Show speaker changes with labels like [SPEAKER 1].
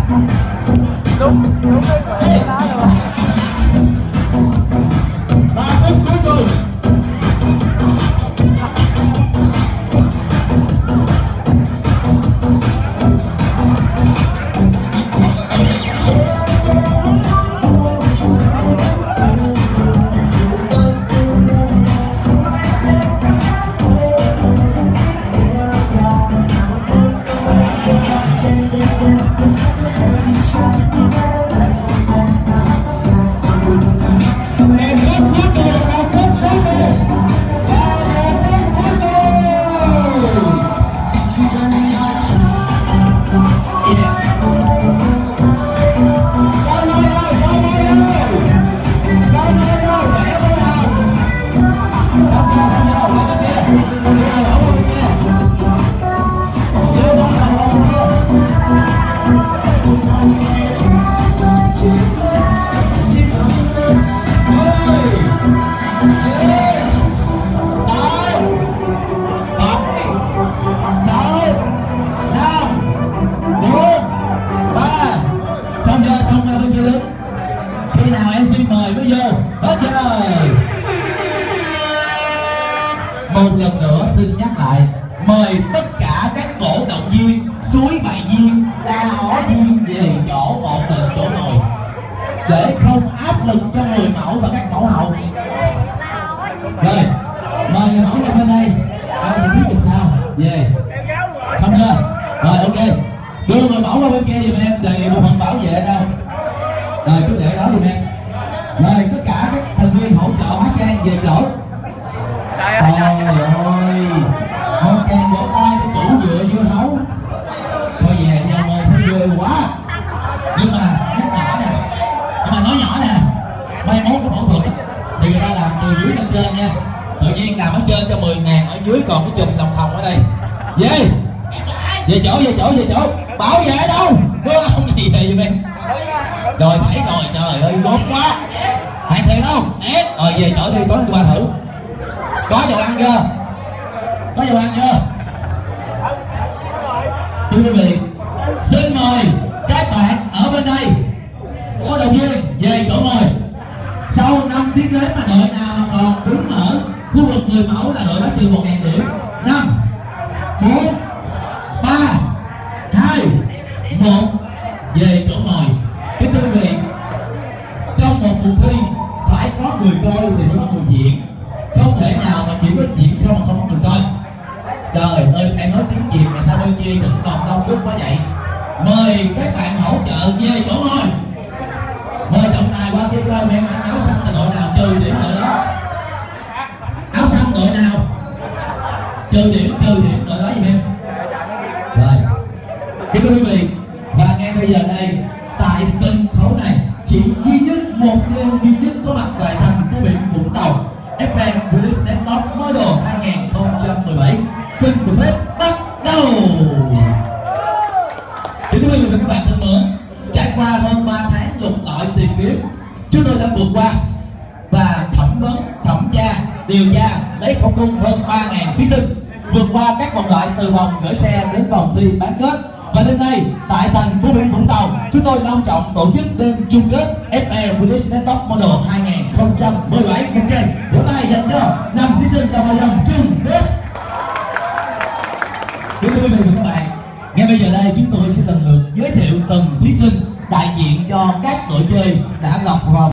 [SPEAKER 1] đúng cái đó luôn.
[SPEAKER 2] 3 phút cuối cùng. Khi nào em xin mời mới vô. Hết giờ. Một lần nữa xin nhắc lại, mời tất cả các cổ động viên, suối bày viên, la ó viên về chỗ một mình chỗ ngồi để không áp lực cho người mẫu và các mẫu hậu. Rồi, mời người mẫu ra bên đây. Mình xíu chừng sao? Về. Xong chưa? Rồi ok. Đưa người mẫu qua bên kia giùm em, đề nghị bộ phận bảo vệ đâu. Rồi cứ để đó giùm em. Rồi tất cả các thành viên hỗ trợ hóa trang về chỗ. Trời ơi, hóa trang vỗ tay cái tủ dựa dưa hấu. Thôi về nhà mời thấy ghê quá. Nhưng mà nhắc nhỏ nè, nhưng mà nói nhỏ nè, mai mốt cái phẫu thuật thì người ta làm từ dưới lên trên nha. Tự nhiên nằm ở trên cho 10.000, ở dưới còn cái chùm đồng thòng ở đây. Về về chỗ bảo vệ đâu đưa ông gì về giùm em. Rồi thấy rồi, trời ơi gốm quá. Hàng thiệt không? Rồi về chỗ đi, có cho bà thử. Có dầu ăn chưa? Có dầu ăn chưa? Thưa quý vị, xin mời các bạn ở bên đây có động viên về chỗ ngồi. Sau 5 tiếng đến mà đội nào mà còn đứng ở khu vực người mẫu là đội bắt trừ 1.000 điểm. 5 4 3 2 1 về chỗ ngồi. Kính thưa quý vị, trong một cuộc thi phải có người coi thì mới có người diễn. Không thể nào mà chỉ có diễn không mà không có người coi. Trời ơi, em nói tiếng Việt mà sao bên kia vẫn còn đông đúc quá vậy? Mời các bạn hỗ trợ về chỗ ngồi. Mời trọng tài qua kia coi em ăn áo xanh là đội nào, trừ điểm đội đó. Áo xanh đội nào? Trừ điểm đội đó giùm em. Rồi, kính thưa quý vị, và ngay bây giờ đây tại sân khấu này chỉ duy nhất một đêm duy nhất có mặt tại thành phố biển Vũng Tàu, FM British Next Top Model 2017 xin được phép bắt đầu. Kính thưa quý vị và các bạn thân mến, trải qua hơn 3 tháng lục lọi tìm kiếm, chúng tôi đã vượt qua và thẩm vấn, thẩm tra, điều tra lấy khẩu cung hơn 3.000 thí sinh, vượt qua các vòng loại từ vòng gửi xe đến vòng thi bán kết. Và đêm nay tại thành phố biển Vũng Tàu, chúng tôi long trọng tổ chức đêm chung kết FL British Next Top Model 2017. Ok, vỗ tay dành cho 5 thí sinh trong hội đồng chung kết. Kính thưa quý vị và các bạn, ngay bây giờ đây chúng tôi sẽ lần lượt giới thiệu từng thí sinh đại diện cho các đội chơi đã lọt vào